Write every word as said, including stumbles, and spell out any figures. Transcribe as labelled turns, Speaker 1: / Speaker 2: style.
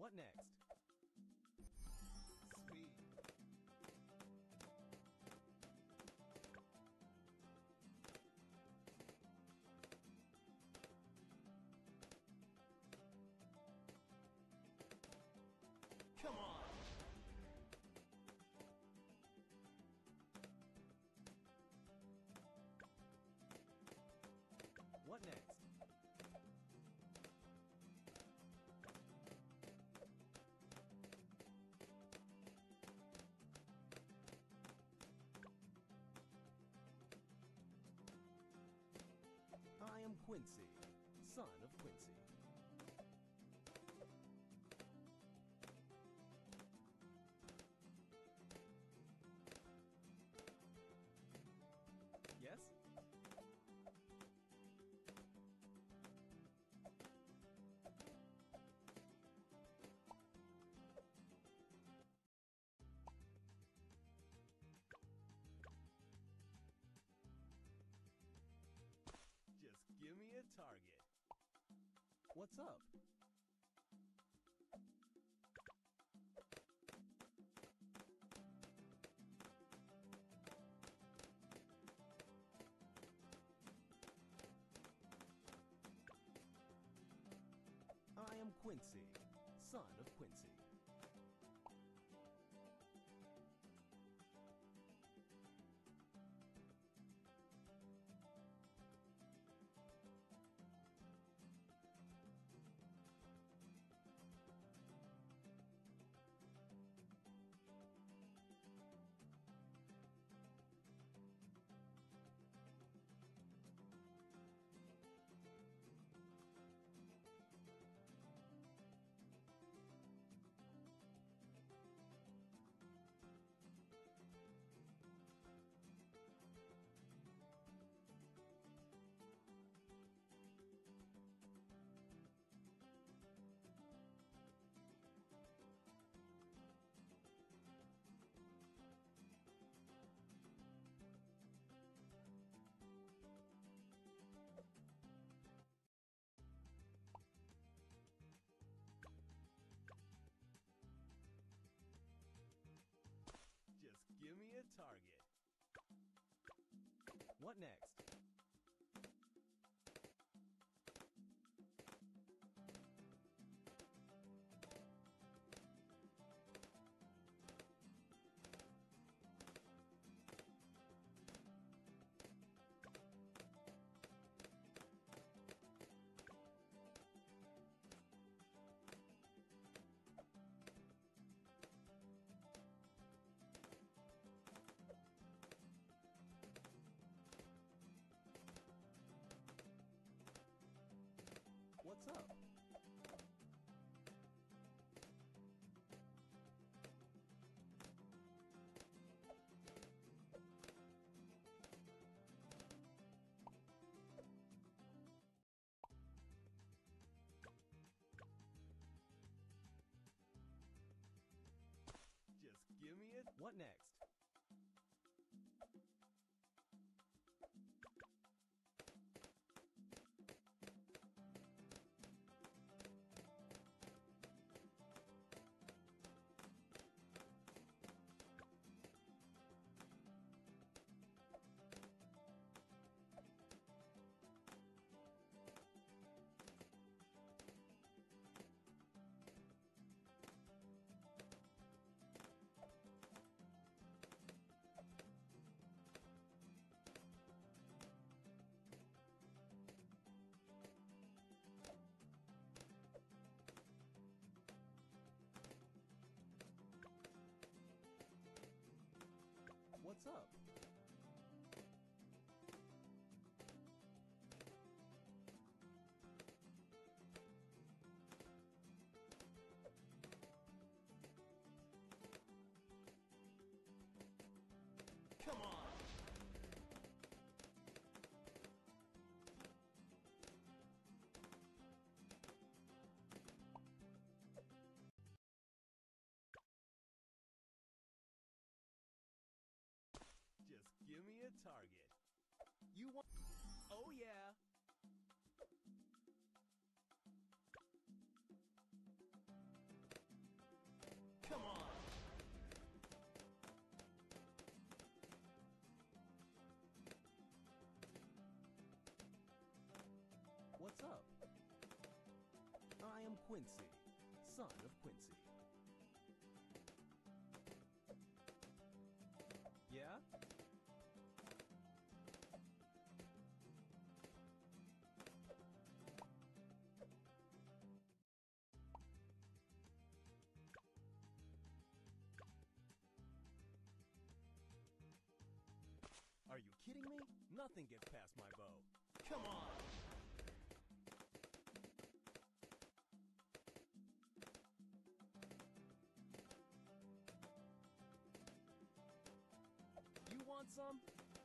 Speaker 1: What next?
Speaker 2: Speed.
Speaker 1: Come on! What next? I am Quincy, son of Quincy. Yes? Just give me a target. What's up? I am Quincy, son of Quincy. Just give me a target. What next? What's up? Just give me it. What next? What's up? Come on! Just give me a target. You want... Oh yeah! Quincy, son of Quincy. Yeah? Are you kidding me? Nothing gets past my bow. Come on! You want some?